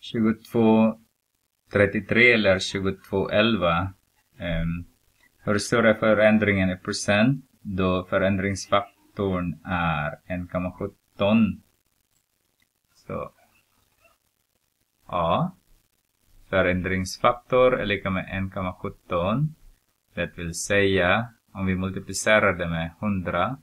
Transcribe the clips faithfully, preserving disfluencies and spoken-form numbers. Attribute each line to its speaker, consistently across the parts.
Speaker 1: tjugotvå trettiotre eller tjugotvå elva. Um, hur stor är förändringen i procent då förändringsfaktorn är en komma sjutton? Så A. Förändringsfaktor är lika med en komma sjutton. Det vill säga, om vi multiplicerar det med hundra,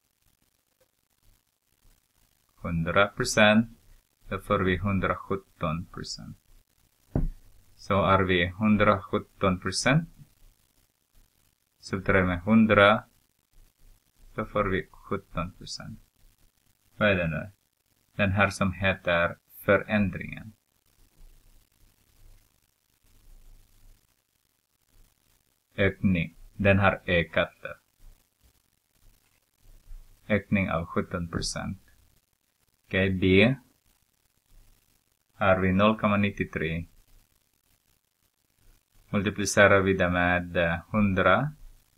Speaker 1: hundra procent, då får vi hundrasjutton procent. Så är vi hundrasjutton procent. Subtraherar med hundra, då får vi sjutton procent. Vad är det nu? Den här som heter förändringen. Ökning. Den har ökat. Ökning av sjutton procent. Okej, okay, B. Har vi noll komma nittiotre. Multiplicerar vi det med hundra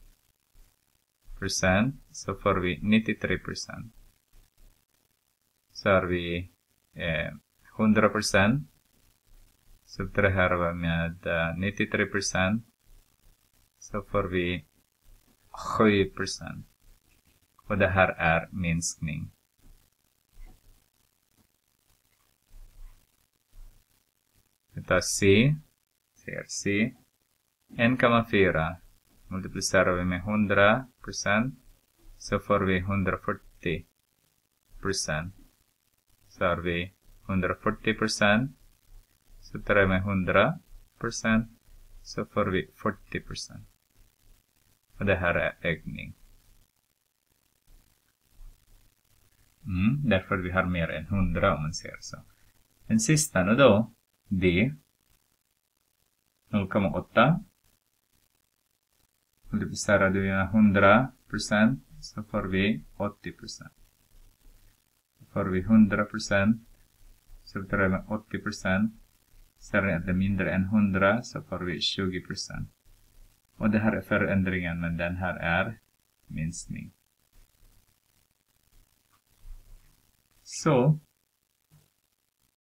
Speaker 1: procent så får vi nittiotre procent. Så har vi eh, hundra procent. Subtraherar vi med eh, nittiotre procent så får vi sju procent. Och det här är minskning. Vi tar C. Ser C. en komma fyra. Multiplicerar vi med hundra procent så får vi hundrafyrtio procent. Så har vi hundrafyrtio procent. Så tar vi med hundra procent så får vi fyrtio procent. Och det här är ökning. Mm, därför vi har mer än hundra om man ser så. Den sista nu då. D. noll komma åtta. Multiplicerar du med hundra procent så får vi åttio procent. Så får vi hundra procent. Så tar vi med åttio procent. Ser ni att det är mindre än hundra så får vi tjugo procent. Och det här är förändringen, men den här är minskning. Så